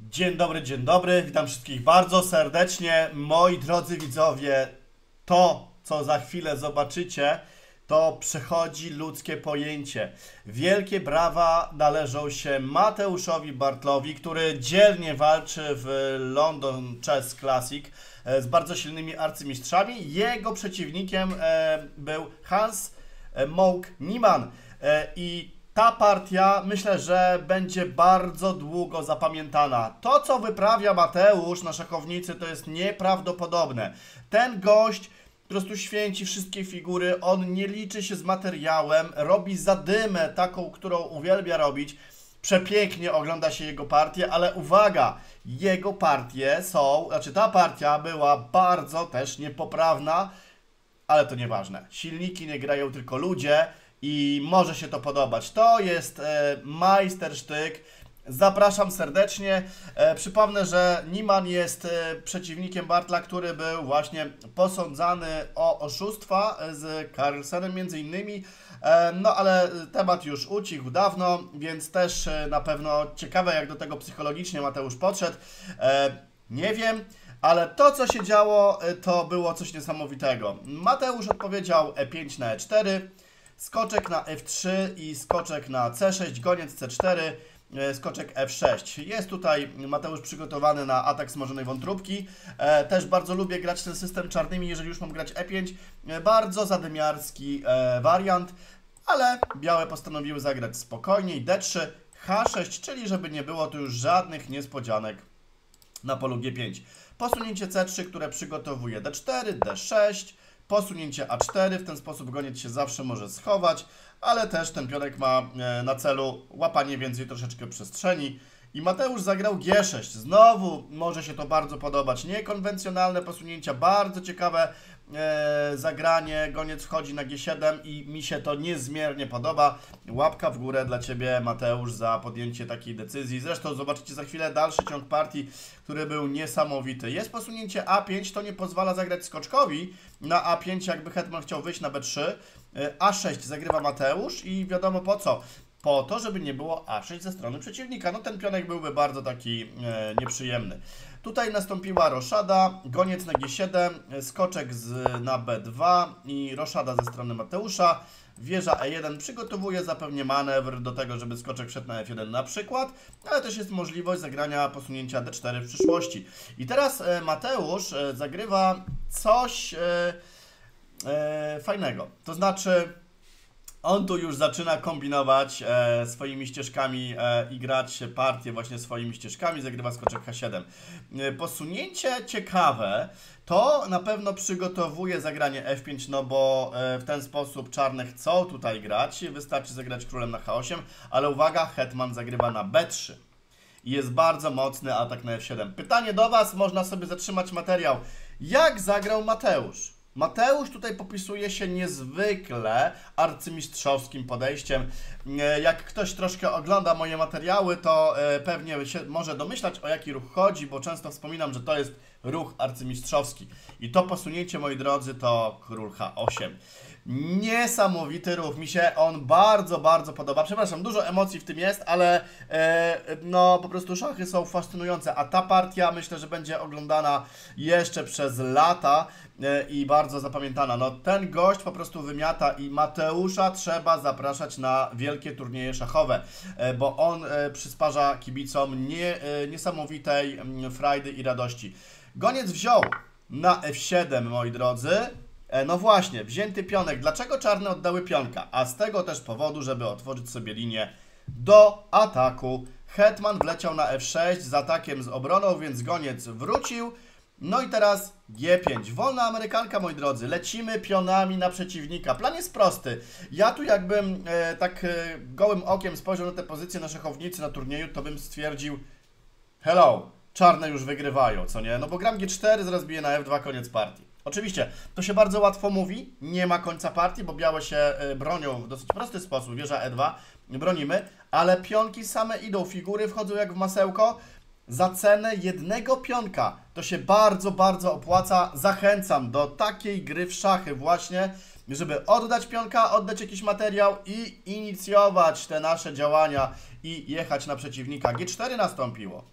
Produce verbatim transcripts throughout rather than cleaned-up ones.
Dzień dobry, dzień dobry, witam wszystkich bardzo serdecznie. Moi drodzy widzowie, to co za chwilę zobaczycie, to przechodzi ludzkie pojęcie. Wielkie brawa należą się Mateuszowi Bartlowi, który dzielnie walczy w London Chess Classic z bardzo silnymi arcymistrzami. Jego przeciwnikiem był Hans Mouk Niemann i ta partia myślę, że będzie bardzo długo zapamiętana. To, co wyprawia Mateusz na szachownicy, to jest nieprawdopodobne. Ten gość po prostu święci wszystkie figury, on nie liczy się z materiałem, robi zadymę taką, którą uwielbia robić. Przepięknie ogląda się jego partie, ale uwaga, jego partie są, znaczy ta partia była bardzo też niepoprawna, ale to nieważne. Silniki nie grają tylko ludzie. I może się to podobać. To jest e, majstersztyk. Zapraszam serdecznie. E, przypomnę, że Niemann jest e, przeciwnikiem Bartla, który był właśnie posądzany o oszustwa z Carlsenem między innymi. E, no ale temat już ucichł dawno, więc też e, na pewno ciekawe, jak do tego psychologicznie Mateusz podszedł. E, nie wiem. Ale to, co się działo, to było coś niesamowitego. Mateusz odpowiedział e pięć na e cztery. Skoczek na f trzy i skoczek na c sześć, goniec c cztery, skoczek f sześć. Jest tutaj Mateusz przygotowany na atak smażonej wątróbki. E, też bardzo lubię grać ten system czarnymi, jeżeli już mam grać e pięć. E, bardzo zadymiarski e, wariant, ale białe postanowiły zagrać spokojniej. d trzy, h sześć, czyli żeby nie było tu już żadnych niespodzianek na polu g pięć. Posunięcie c trzy, które przygotowuje d cztery, d sześć. Posunięcie a cztery, w ten sposób goniec się zawsze może schować, ale też ten pionek ma na celu łapanie więcej troszeczkę przestrzeni. I Mateusz zagrał g sześć. Znowu może się to bardzo podobać. Niekonwencjonalne posunięcia, bardzo ciekawe e, zagranie. Goniec wchodzi na g siedem i mi się to niezmiernie podoba. Łapka w górę dla Ciebie, Mateusz, za podjęcie takiej decyzji. Zresztą zobaczycie za chwilę dalszy ciąg partii, który był niesamowity. Jest posunięcie a pięć, to nie pozwala zagrać skoczkowi na a pięć, jakby hetman chciał wyjść na b trzy. a sześć zagrywa Mateusz i wiadomo po co. Po to, żeby nie było a sześć ze strony przeciwnika. No ten pionek byłby bardzo taki e, nieprzyjemny. Tutaj nastąpiła roszada, goniec na g siedem, skoczek z, na b dwa i roszada ze strony Mateusza. Wieża e jeden przygotowuje zapewnie manewr do tego, żeby skoczek wszedł na f jeden na przykład, ale też jest możliwość zagrania posunięcia d cztery w przyszłości. I teraz e, Mateusz e, zagrywa coś e, e, fajnego, to znaczy on tu już zaczyna kombinować e, swoimi ścieżkami e, i grać partię właśnie swoimi ścieżkami, zagrywa skoczek h siedem. E, posunięcie ciekawe, to na pewno przygotowuje zagranie f pięć, no bo e, w ten sposób czarne chcą tutaj grać, wystarczy zagrać królem na h osiem, ale uwaga, hetman zagrywa na b trzy. I jest bardzo mocny atak na f siedem. Pytanie do Was, można sobie zatrzymać materiał. Jak zagrał Mateusz? Mateusz tutaj popisuje się niezwykle arcymistrzowskim podejściem. Jak ktoś troszkę ogląda moje materiały, to pewnie się może domyślać, o jaki ruch chodzi, bo często wspominam, że to jest ruch arcymistrzowski. I to posunięcie, moi drodzy, to król h osiem. Niesamowity ruch, mi się on bardzo, bardzo podoba. Przepraszam, dużo emocji w tym jest, ale e, no po prostu szachy są fascynujące, a ta partia myślę, że będzie oglądana jeszcze przez lata e, i bardzo zapamiętana. No ten gość po prostu wymiata i Mateusza trzeba zapraszać na wielkie turnieje szachowe, e, bo on e, przysparza kibicom nie, e, niesamowitej m, frajdy i radości. Goniec wziął na f siedem, moi drodzy. No właśnie, wzięty pionek. Dlaczego czarne oddały pionka? A z tego też powodu, żeby otworzyć sobie linię do ataku. Hetman wleciał na f sześć z atakiem z obroną, więc goniec wrócił. No i teraz g pięć. Wolna amerykanka, moi drodzy. Lecimy pionami na przeciwnika. Plan jest prosty. Ja tu jakbym e, tak e, gołym okiem spojrzał na te pozycje na szachownicy na turnieju, to bym stwierdził hello, czarne już wygrywają, co nie? No bo gram g cztery, zaraz bije na f dwa, koniec partii. Oczywiście, to się bardzo łatwo mówi, nie ma końca partii, bo białe się bronią w dosyć prosty sposób, wieża e dwa, bronimy, ale pionki same idą, figury wchodzą jak w masełko, za cenę jednego pionka. To się bardzo, bardzo opłaca, zachęcam do takiej gry w szachy właśnie, żeby oddać pionka, oddać jakiś materiał i inicjować te nasze działania i jechać na przeciwnika. g cztery nastąpiło.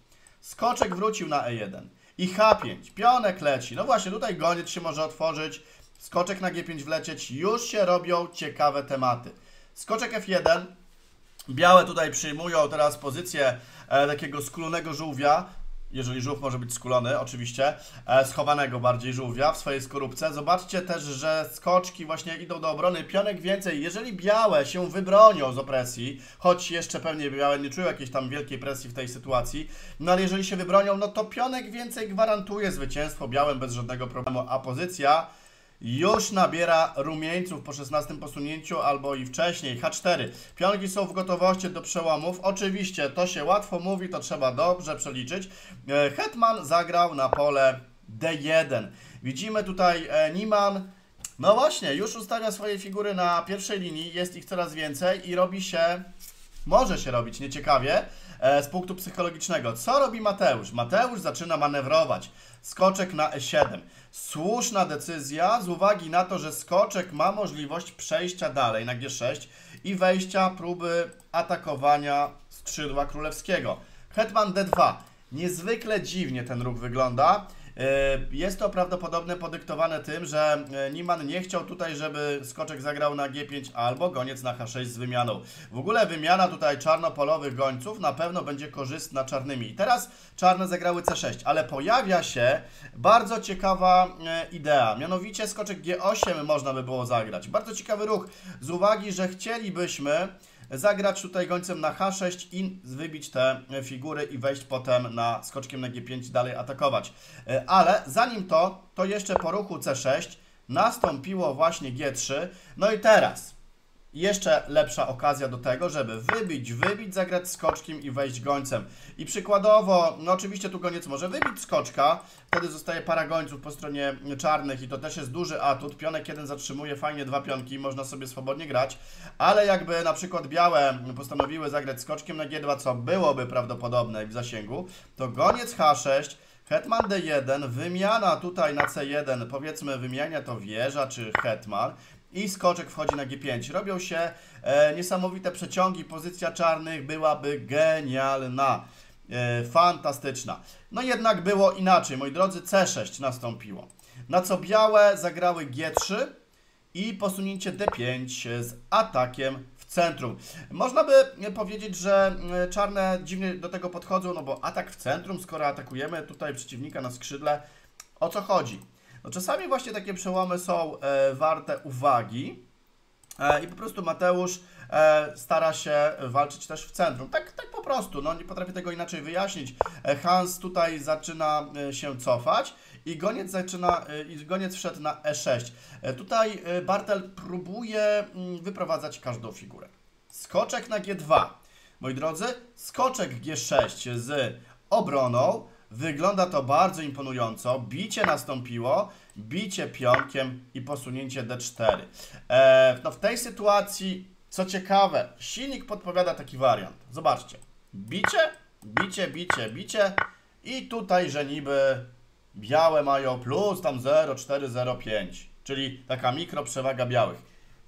skoczek wrócił na e jeden i ha pięć, pionek leci. No właśnie, tutaj goniec się może otworzyć, skoczek na ge pięć wlecieć, już się robią ciekawe tematy. Skoczek ef jeden, białe tutaj przyjmują teraz pozycję e, takiego skulonego żółwia, jeżeli żółw może być skulony, oczywiście, e, schowanego bardziej żółwia w swojej skorupce. Zobaczcie też, że skoczki właśnie idą do obrony, pionek więcej. Jeżeli białe się wybronią z opresji, choć jeszcze pewnie białe nie czują jakiejś tam wielkiej presji w tej sytuacji, no ale jeżeli się wybronią, no to pionek więcej gwarantuje zwycięstwo białym bez żadnego problemu, a pozycja już nabiera rumieńców po szesnastym posunięciu albo i wcześniej. ha cztery. Pionki są w gotowości do przełomów. Oczywiście to się łatwo mówi, to trzeba dobrze przeliczyć. Hetman zagrał na pole de jeden. Widzimy tutaj Niemann. No właśnie, już ustawia swoje figury na pierwszej linii. Jest ich coraz więcej i robi się... Może się robić nieciekawie z punktu psychologicznego. Co robi Mateusz? Mateusz zaczyna manewrować. Skoczek na e siedem. Słuszna decyzja z uwagi na to, że skoczek ma możliwość przejścia dalej na ge sześć i wejścia próby atakowania skrzydła królewskiego. Hetman de dwa. Niezwykle dziwnie ten ruch wygląda. Jest to prawdopodobnie podyktowane tym, że Niemann nie chciał tutaj, żeby skoczek zagrał na ge pięć albo goniec na ha sześć z wymianą. W ogóle wymiana tutaj czarnopolowych gońców na pewno będzie korzystna czarnymi. I teraz czarne zagrały ce sześć, ale pojawia się bardzo ciekawa idea. Mianowicie skoczek ge osiem można by było zagrać. Bardzo ciekawy ruch z uwagi, że chcielibyśmy zagrać tutaj gońcem na ha sześć i wybić te figury i wejść potem na skoczkiem na ge pięć dalej atakować. Ale zanim to, to jeszcze po ruchu ce sześć nastąpiło właśnie ge trzy. No i teraz jeszcze lepsza okazja do tego, żeby wybić, wybić, zagrać skoczkiem i wejść gońcem. I przykładowo, no oczywiście tu goniec może wybić skoczka, wtedy zostaje para gońców po stronie czarnych i to też jest duży atut. Pionek jeden zatrzymuje fajnie dwa pionki, można sobie swobodnie grać, ale jakby na przykład białe postanowiły zagrać skoczkiem na ge dwa, co byłoby prawdopodobne w zasięgu, to goniec ha sześć, hetman de jeden, wymiana tutaj na ce jeden, powiedzmy wymiania to wieża czy hetman, i skoczek wchodzi na ge pięć. Robią się e, niesamowite przeciągi. Pozycja czarnych byłaby genialna. E, fantastyczna. No jednak było inaczej. Moi drodzy, ce sześć nastąpiło. Na co białe zagrały ge trzy i posunięcie de pięć z atakiem w centrum. Można by powiedzieć, że czarne dziwnie do tego podchodzą, no bo atak w centrum, skoro atakujemy tutaj przeciwnika na skrzydle, o co chodzi? No czasami właśnie takie przełomy są e, warte uwagi e, i po prostu Mateusz e, stara się walczyć też w centrum. Tak, tak po prostu, no nie potrafię tego inaczej wyjaśnić. E, Hans tutaj zaczyna e, się cofać i goniec zaczyna, e, i goniec wszedł na e sześć. E, tutaj e, Bartel próbuje m, wyprowadzać każdą figurę. Skoczek na ge dwa. Moi drodzy, skoczek ge sześć z obroną. Wygląda to bardzo imponująco. Bicie nastąpiło, bicie pionkiem i posunięcie de cztery. E, no w tej sytuacji, co ciekawe, silnik podpowiada taki wariant. Zobaczcie. Bicie, bicie, bicie, bicie i tutaj, że niby białe mają plus tam zero przecinek cztery zero pięć, czyli taka mikroprzewaga białych.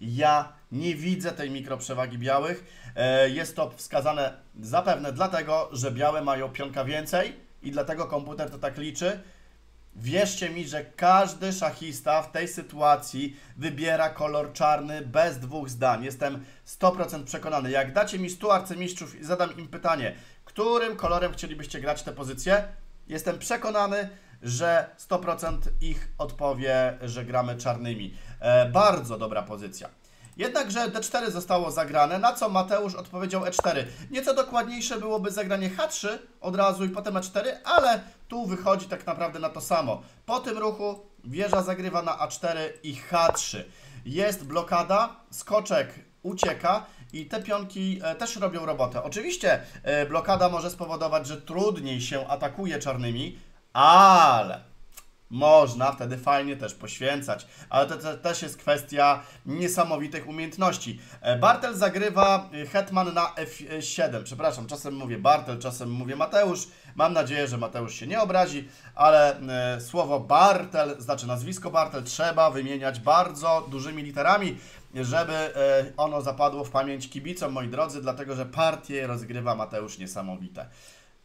Ja nie widzę tej mikroprzewagi białych. E, jest to wskazane zapewne dlatego, że białe mają pionka więcej i dlatego komputer to tak liczy. Wierzcie mi, że każdy szachista w tej sytuacji wybiera kolor czarny bez dwóch zdań. Jestem sto procent przekonany. Jak dacie mi stu arcymistrzów i zadam im pytanie, którym kolorem chcielibyście grać tę pozycję, jestem przekonany, że sto procent ich odpowie, że gramy czarnymi. E, bardzo dobra pozycja. Jednakże de cztery zostało zagrane, na co Mateusz odpowiedział e cztery. Nieco dokładniejsze byłoby zagranie ha trzy od razu i potem e cztery, ale tu wychodzi tak naprawdę na to samo. Po tym ruchu wieża zagrywa na a cztery i ha trzy. Jest blokada, skoczek ucieka i te pionki e, też robią robotę. Oczywiście e, blokada może spowodować, że trudniej się atakuje czarnymi, ale można wtedy fajnie też poświęcać, ale to, to też jest kwestia niesamowitych umiejętności. Bartel zagrywa hetman na ef siedem, przepraszam, czasem mówię Bartel, czasem mówię Mateusz. Mam nadzieję, że Mateusz się nie obrazi, ale e, słowo Bartel, znaczy nazwisko Bartel trzeba wymieniać bardzo dużymi literami, żeby e, ono zapadło w pamięć kibicom, moi drodzy, dlatego że partię rozgrywa Mateusz niesamowite.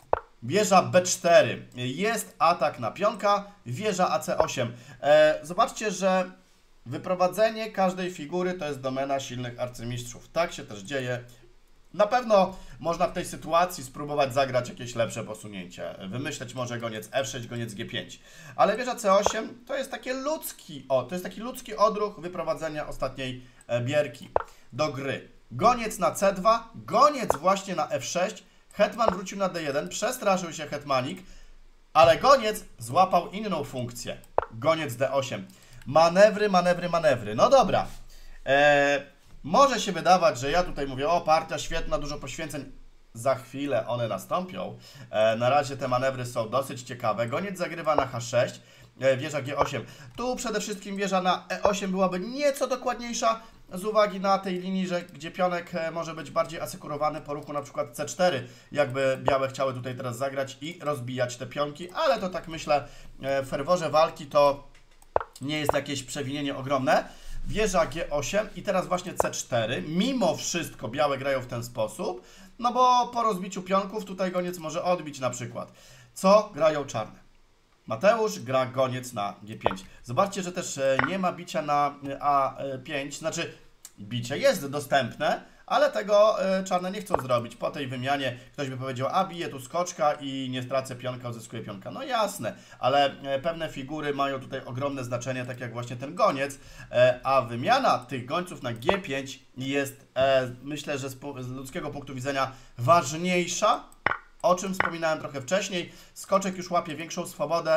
Wieża B cztery. Jest atak na pionka, wieża A C osiem. E, zobaczcie, że wyprowadzenie każdej figury to jest domena silnych arcymistrzów. Tak się też dzieje. Na pewno można w tej sytuacji spróbować zagrać jakieś lepsze posunięcie. Wymyśleć może goniec F sześć, goniec G pięć. Ale wieża C osiem to jest takie ludzki, o, to jest taki ludzki odruch wyprowadzenia ostatniej bierki do gry. Goniec na C dwa, goniec właśnie na F sześć, hetman wrócił na D jeden, przestraszył się hetmanik, ale goniec złapał inną funkcję. Goniec D osiem. Manewry, manewry, manewry. No dobra. Eee, może się wydawać, że ja tutaj mówię, o, partia świetna, dużo poświęceń. Za chwilę one nastąpią. Eee, na razie te manewry są dosyć ciekawe. Goniec zagrywa na H sześć, e, wieża G osiem. Tu przede wszystkim wieża na E osiem byłaby nieco dokładniejsza, z uwagi na tej linii, że gdzie pionek może być bardziej asekurowany po ruchu na przykład C cztery, jakby białe chciały tutaj teraz zagrać i rozbijać te pionki, ale to tak myślę, w ferworze walki to nie jest jakieś przewinienie ogromne. Wieża G osiem i teraz właśnie C cztery. Mimo wszystko białe grają w ten sposób, no bo po rozbiciu pionków tutaj goniec może odbić na przykład. Co grają czarne? Mateusz gra goniec na G pięć. Zobaczcie, że też nie ma bicia na A pięć, znaczy bicie jest dostępne, ale tego czarne nie chcą zrobić. Po tej wymianie ktoś by powiedział, a bije tu skoczka i nie stracę pionka, uzyskuję pionka. No jasne, ale pewne figury mają tutaj ogromne znaczenie, tak jak właśnie ten goniec, a wymiana tych gońców na G pięć jest, myślę, że z ludzkiego punktu widzenia ważniejsza, o czym wspominałem trochę wcześniej. Skoczek już łapie większą swobodę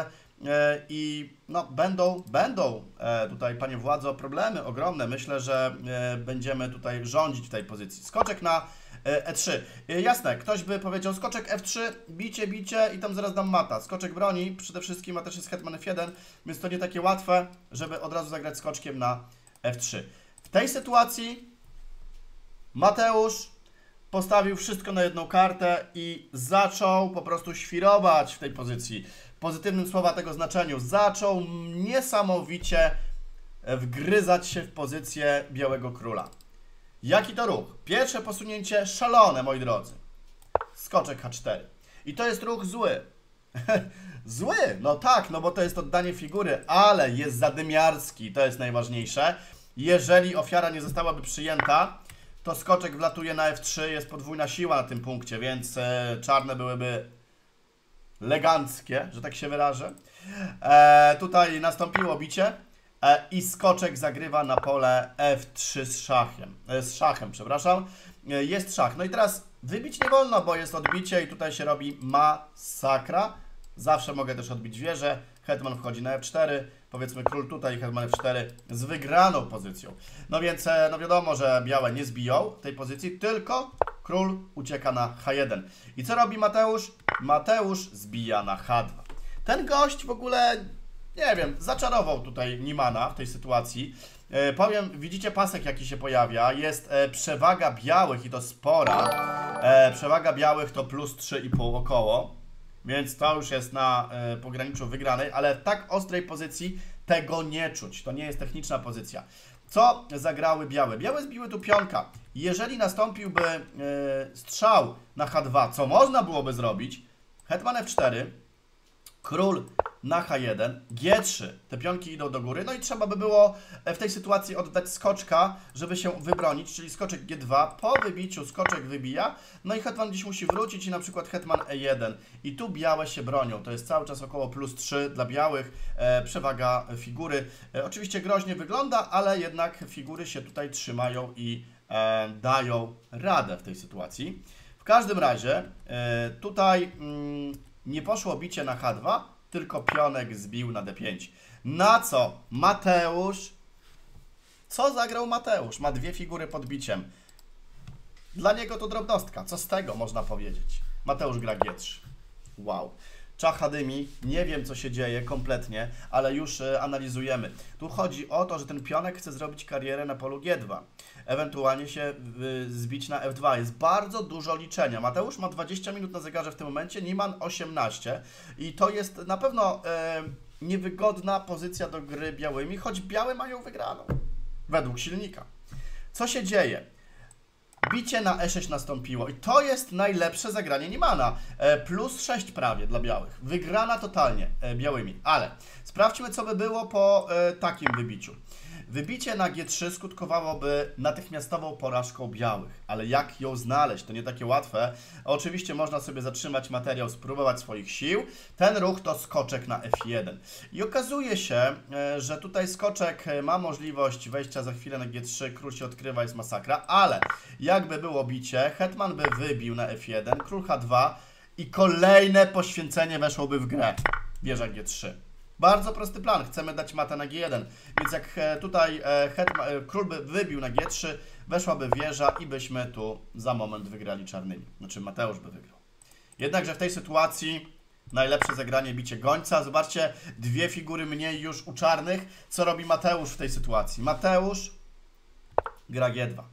i no, będą, będą tutaj, panie władzo, problemy ogromne. Myślę, że będziemy tutaj rządzić w tej pozycji. Skoczek na E trzy. Jasne, ktoś by powiedział skoczek F trzy, bicie, bicie i tam zaraz dam mata. Skoczek broni, przede wszystkim, a też jest hetman F jeden, więc to nie takie łatwe, żeby od razu zagrać skoczkiem na F trzy. W tej sytuacji Mateusz postawił wszystko na jedną kartę i zaczął po prostu świrować w tej pozycji. W pozytywnym słowa tego znaczeniu. Zaczął niesamowicie wgryzać się w pozycję białego króla. Jaki to ruch? Pierwsze posunięcie szalone, moi drodzy. Skoczek H cztery. I to jest ruch zły. Zły, no tak, no bo to jest oddanie figury, ale jest zadymiarski, to jest najważniejsze. Jeżeli ofiara nie zostałaby przyjęta, to skoczek wlatuje na F trzy, jest podwójna siła na tym punkcie, więc e, czarne byłyby eleganckie, że tak się wyrażę. E, tutaj nastąpiło bicie e, i skoczek zagrywa na pole F trzy z szachem, e, z szachem, przepraszam. E, jest szach. No i teraz wybić nie wolno, bo jest odbicie i tutaj się robi masakra. Zawsze mogę też odbić wieżę. Hetman wchodzi na F cztery, powiedzmy król tutaj, hetman F cztery z wygraną pozycją. No więc no wiadomo, że białe nie zbiją tej pozycji, tylko król ucieka na H jeden. I co robi Mateusz? Mateusz zbija na H dwa. Ten gość w ogóle, nie wiem, zaczarował tutaj Niemana w tej sytuacji. E, powiem, widzicie pasek jaki się pojawia, jest e, przewaga białych i to spora. E, przewaga białych to plus trzy i pół około. Więc to już jest na y, pograniczu wygranej, ale w tak ostrej pozycji tego nie czuć. To nie jest techniczna pozycja. Co zagrały białe? Białe zbiły tu pionka. Jeżeli nastąpiłby y, strzał na H dwa, co można byłoby zrobić, hetman F cztery, król na H jeden, G trzy, te pionki idą do góry, no i trzeba by było w tej sytuacji oddać skoczka, żeby się wybronić, czyli skoczek G dwa, po wybiciu skoczek wybija, no i hetman gdzieś musi wrócić i na przykład hetman E jeden i tu białe się bronią, to jest cały czas około plus trzy dla białych, e, przewaga figury, e, oczywiście groźnie wygląda, ale jednak figury się tutaj trzymają i e, dają radę w tej sytuacji. W każdym razie e, tutaj mm, nie poszło bicie na H dwa, tylko pionek zbił na D pięć. Na co Mateusz? Co zagrał Mateusz? Ma dwie figury pod biciem. Dla niego to drobnostka. Co z tego można powiedzieć? Mateusz gra G trzy. Wow. Czacha dymi, nie wiem co się dzieje kompletnie, ale już y, analizujemy. Tu chodzi o to, że ten pionek chce zrobić karierę na polu G dwa. Ewentualnie się y, zbić na F dwa. Jest bardzo dużo liczenia. Mateusz ma dwadzieścia minut na zegarze w tym momencie, Niemann osiemnaście. I to jest na pewno y, niewygodna pozycja do gry białymi, choć białe mają wygraną. Według silnika. Co się dzieje? bicie na e sześć nastąpiło i to jest najlepsze zagranie Niemana. E, plus sześć prawie dla białych. Wygrana totalnie e, białymi. Ale sprawdźmy, co by było po e, takim wybiciu. Wybicie na G trzy skutkowałoby natychmiastową porażką białych, ale jak ją znaleźć? To nie takie łatwe. Oczywiście można sobie zatrzymać materiał, spróbować swoich sił. Ten ruch to skoczek na F jeden. I okazuje się, że tutaj skoczek ma możliwość wejścia za chwilę na G trzy, król się odkrywa, jest masakra, ale jakby było bicie, hetman by wybił na F jeden, król H dwa i kolejne poświęcenie weszłoby w grę. Wieża G trzy. Bardzo prosty plan, chcemy dać matę na G jeden, więc jak tutaj hetman, król by wybił na G trzy, weszłaby wieża i byśmy tu za moment wygrali czarnymi. Znaczy Mateusz by wygrał. Jednakże w tej sytuacji najlepsze zagranie bicie gońca. Zobaczcie, dwie figury mniej już u czarnych. Co robi Mateusz w tej sytuacji? Mateusz gra G dwa.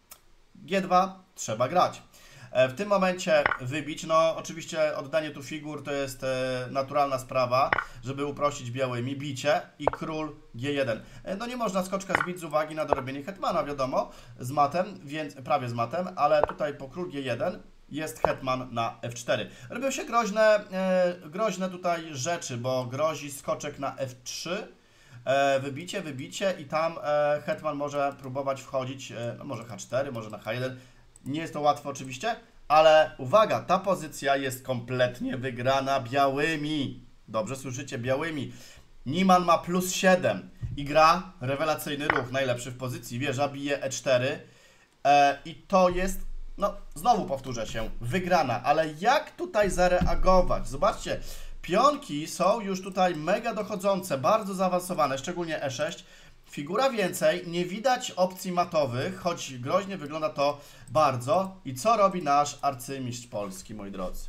G dwa trzeba grać. W tym momencie wybić, no oczywiście oddanie tu figur to jest e, naturalna sprawa, żeby uprościć białymi, bicie i król G jeden. E, no nie można skoczka zbić z uwagi na dorobienie hetmana, wiadomo, z matem, więc prawie z matem, ale tutaj po król G jeden jest hetman na F cztery. Robią się groźne, e, groźne tutaj rzeczy, bo grozi skoczek na F trzy, e, wybicie, wybicie i tam e, hetman może próbować wchodzić, e, no może H cztery, może na H jeden. Nie jest to łatwe oczywiście, ale uwaga, ta pozycja jest kompletnie wygrana białymi. Dobrze słyszycie, białymi. Niemann ma plus siedem i gra rewelacyjny ruch, najlepszy w pozycji. Wieża bije E cztery e, i to jest, no znowu powtórzę się, wygrana. Ale jak tutaj zareagować? Zobaczcie, pionki są już tutaj mega dochodzące, bardzo zaawansowane, szczególnie E sześć. Figura więcej, nie widać opcji matowych, choć groźnie wygląda to bardzo. I co robi nasz arcymistrz polski, moi drodzy?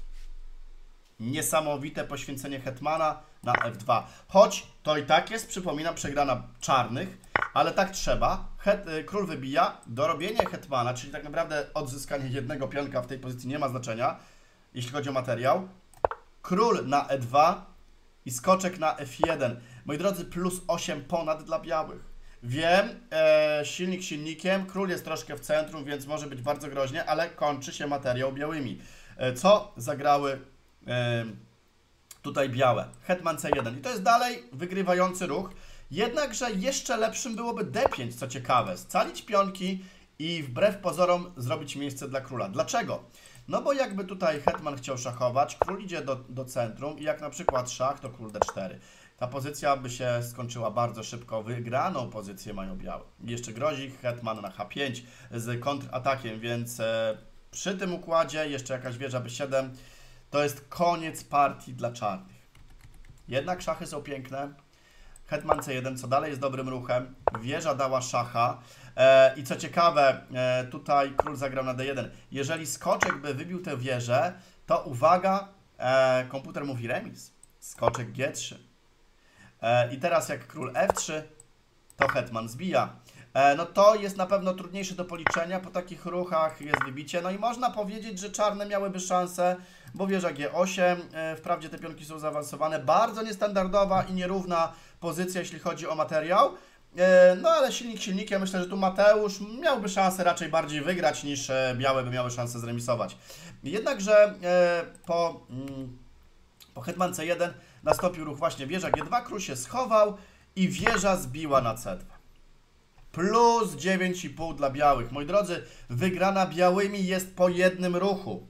Niesamowite poświęcenie hetmana na F dwa. Choć to i tak jest, przypominam, przegrana czarnych, ale tak trzeba. Het, król wybija, dorobienie hetmana, czyli tak naprawdę odzyskanie jednego pionka w tej pozycji nie ma znaczenia, jeśli chodzi o materiał. Król na E dwa i skoczek na F jeden. Moi drodzy, plus osiem ponad dla białych. Wiem, e, silnik silnikiem, król jest troszkę w centrum, więc może być bardzo groźnie, ale kończy się materiał białymi. E, co zagrały e, tutaj białe? Hetman C jeden. I to jest dalej wygrywający ruch. Jednakże jeszcze lepszym byłoby D pięć, co ciekawe. Scalić pionki i wbrew pozorom zrobić miejsce dla króla. Dlaczego? No bo jakby tutaj hetman chciał szachować, król idzie do, do centrum i jak na przykład szach, to król D cztery. Ta pozycja by się skończyła bardzo szybko. Wygraną pozycję mają białe. Jeszcze grozi hetman na H pięć z kontratakiem, więc e, przy tym układzie jeszcze jakaś wieża B siedem. To jest koniec partii dla czarnych. Jednak szachy są piękne. Hetman C jeden, co dalej jest dobrym ruchem. Wieża dała szacha. E, I co ciekawe, e, tutaj król zagrał na D jeden. Jeżeli skoczek by wybił tę wieżę, to uwaga, e, komputer mówi remis. Skoczek G trzy. I teraz jak król F trzy, to hetman zbija. No to jest na pewno trudniejsze do policzenia, po takich ruchach jest wybicie. No i można powiedzieć, że czarne miałyby szansę, bo wieża G osiem, wprawdzie te pionki są zaawansowane, bardzo niestandardowa i nierówna pozycja, jeśli chodzi o materiał. No ale silnik silnikiem, myślę, że tu Mateusz miałby szansę raczej bardziej wygrać, niż białe by miały szansę zremisować. Jednakże po, po hetman C jeden nastąpił ruch właśnie wieża G dwa, król się schował i wieża zbiła na C dwa. Plus dziewięć i pół dla białych. Moi drodzy, wygrana białymi jest po jednym ruchu.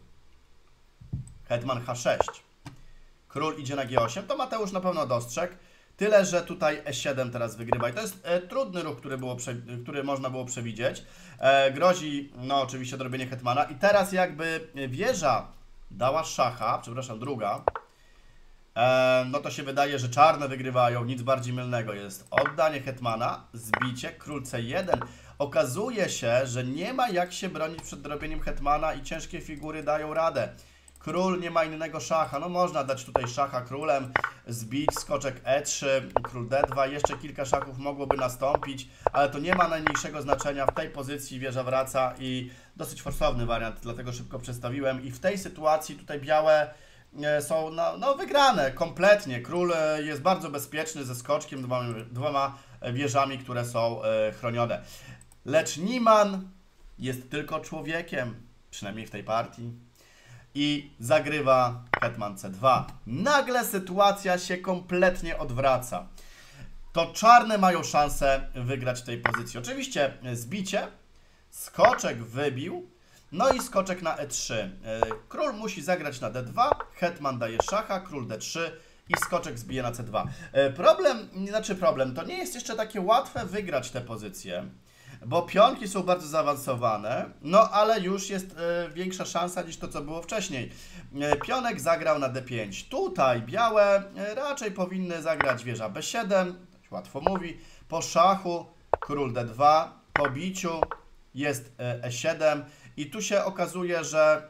Hetman H sześć. Król idzie na G osiem. To Mateusz na pewno dostrzegł. Tyle, że tutaj E siedem teraz wygrywa. I to jest e, trudny ruch, który, było prze, który można było przewidzieć. E, grozi, no oczywiście, dorobienie hetmana. I teraz jakby wieża dała szacha, przepraszam, druga, e, no to się wydaje, że czarne wygrywają. Nic bardziej mylnego jest. Oddanie hetmana, zbicie, król C jeden. Okazuje się, że nie ma jak się bronić przed dorobieniem hetmana i ciężkie figury dają radę. Król nie ma innego szacha, no można dać tutaj szacha królem, zbić, skoczek E trzy, król D dwa, jeszcze kilka szachów mogłoby nastąpić, ale to nie ma najmniejszego znaczenia, w tej pozycji wieża wraca i dosyć forsowny wariant, dlatego szybko przedstawiłem i w tej sytuacji tutaj białe są no, no wygrane kompletnie, król jest bardzo bezpieczny ze skoczkiem, dwoma, dwoma wieżami, które są chronione. Lecz Niemann jest tylko człowiekiem, przynajmniej w tej partii, i zagrywa hetman C dwa. Nagle sytuacja się kompletnie odwraca. To czarne mają szansę wygrać w tej pozycji. Oczywiście zbicie, skoczek wybił, no i skoczek na E trzy. Król musi zagrać na D dwa, hetman daje szacha, król D trzy i skoczek zbije na C dwa. Problem, znaczy problem, to nie jest jeszcze takie łatwe wygrać tę pozycję, bo pionki są bardzo zaawansowane, no ale już jest e, większa szansa niż to, co było wcześniej. E, pionek zagrał na D pięć. Tutaj białe e, raczej powinny zagrać wieża B siedem, łatwo mówi, po szachu król D dwa, po biciu jest e, E siedem i tu się okazuje, że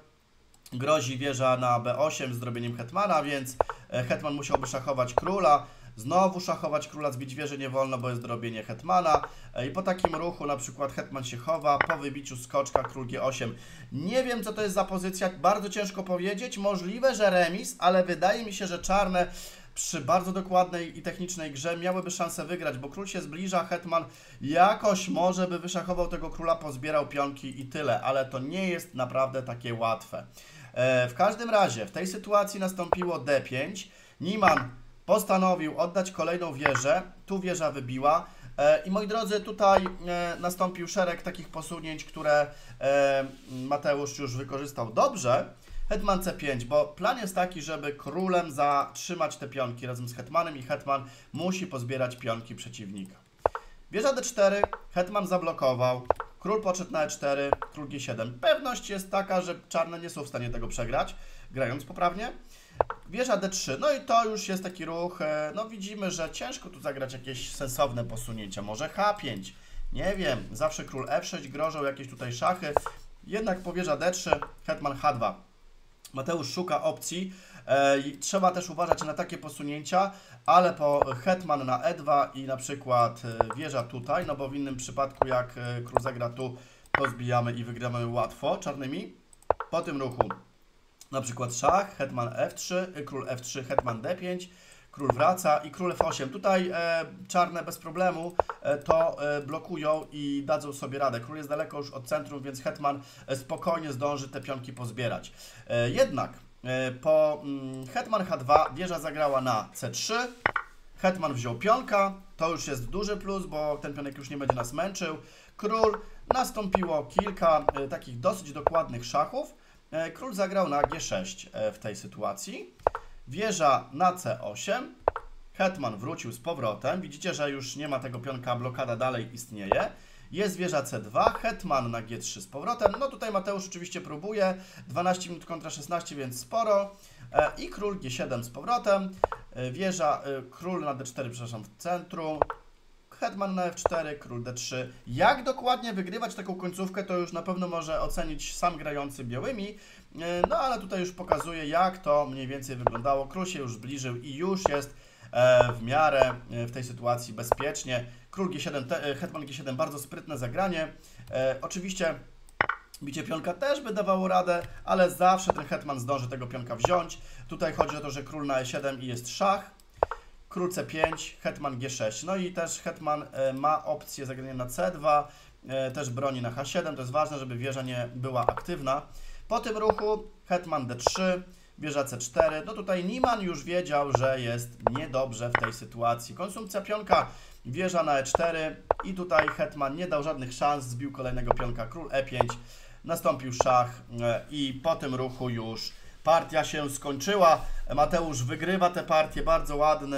grozi wieża na B osiem z zrobieniem hetmana, więc e, hetman musiałby szachować króla. Znowu szachować króla, zbić wieżę nie wolno, bo jest dorobienie hetmana. I po takim ruchu na przykład hetman się chowa, po wybiciu skoczka król G osiem. Nie wiem, co to jest za pozycja, bardzo ciężko powiedzieć. Możliwe, że remis, ale wydaje mi się, że czarne przy bardzo dokładnej i technicznej grze miałyby szansę wygrać, bo król się zbliża, hetman jakoś może by wyszachował tego króla, pozbierał pionki i tyle, ale to nie jest naprawdę takie łatwe. W każdym razie w tej sytuacji nastąpiło D pięć. Niemann postanowił oddać kolejną wieżę, tu wieża wybiła e, i moi drodzy, tutaj e, nastąpił szereg takich posunięć, które e, Mateusz już wykorzystał dobrze. Hetman C pięć, bo plan jest taki, żeby królem zatrzymać te pionki razem z hetmanem i hetman musi pozbierać pionki przeciwnika. Wieża D cztery, hetman zablokował, król poszedł na E cztery, król G siedem. Pewność jest taka, że czarne nie są w stanie tego przegrać, grając poprawnie. Wieża D trzy, no i to już jest taki ruch, no widzimy, że ciężko tu zagrać jakieś sensowne posunięcia, może H pięć, nie wiem, zawsze król F sześć, grożą jakieś tutaj szachy, jednak po wieża D trzy, hetman H dwa. Mateusz szuka opcji, e, trzeba też uważać na takie posunięcia, ale po hetman na E dwa i na przykład wieża tutaj, no bo w innym przypadku jak król zagra tu, to zbijamy i wygramy łatwo czarnymi. Po tym ruchu na przykład szach, hetman F trzy, król F trzy, hetman D pięć, król wraca i król F osiem. Tutaj e, czarne bez problemu e, to e, blokują i dadzą sobie radę. Król jest daleko już od centrum, więc hetman e, spokojnie zdąży te pionki pozbierać. E, jednak e, po mm, hetman H dwa wieża zagrała na C trzy, hetman wziął pionka, to już jest duży plus, bo ten pionek już nie będzie nas męczył. Król, nastąpiło kilka e, takich dosyć dokładnych szachów. Król zagrał na G sześć w tej sytuacji. Wieża na C osiem. Hetman wrócił z powrotem. Widzicie, że już nie ma tego pionka, blokada dalej istnieje. Jest wieża C dwa, hetman na G trzy z powrotem. No tutaj Mateusz oczywiście próbuje. dwanaście minut kontra szesnaście, więc sporo. I król G siedem z powrotem. Wieża, król na D cztery, przepraszam, w centrum. Hetman na F cztery, król D trzy. Jak dokładnie wygrywać taką końcówkę, to już na pewno może ocenić sam grający białymi. No ale tutaj już pokazuję, jak to mniej więcej wyglądało. Król się już zbliżył i już jest w miarę w tej sytuacji bezpiecznie. Król G siedem, hetman G siedem, bardzo sprytne zagranie. Oczywiście bicie pionka też by dawało radę, ale zawsze ten hetman zdąży tego pionka wziąć. Tutaj chodzi o to, że król na E siedem i jest szach. Król C pięć, hetman G sześć. No i też hetman ma opcję zagrania na C dwa, też broni na H siedem. To jest ważne, żeby wieża nie była aktywna. Po tym ruchu hetman D trzy, wieża C cztery. No tutaj Niemann już wiedział, że jest niedobrze w tej sytuacji. Konsumpcja pionka, wieża na E cztery i tutaj hetman nie dał żadnych szans, zbił kolejnego pionka, król E pięć. Nastąpił szach i po tym ruchu już partia się skończyła. Mateusz wygrywa tę partię, bardzo ładny,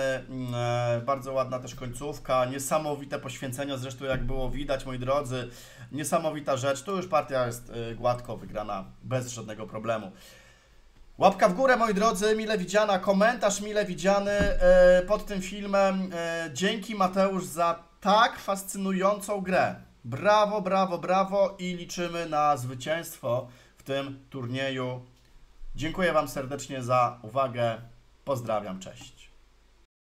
bardzo ładna też końcówka, niesamowite poświęcenia, zresztą jak było widać, moi drodzy, niesamowita rzecz. Tu już partia jest gładko wygrana, bez żadnego problemu. Łapka w górę, moi drodzy, mile widziana, komentarz mile widziany pod tym filmem. Dzięki Mateusz za tak fascynującą grę. Brawo, brawo, brawo i liczymy na zwycięstwo w tym turnieju. Dziękuję Wam serdecznie za uwagę. Pozdrawiam, cześć.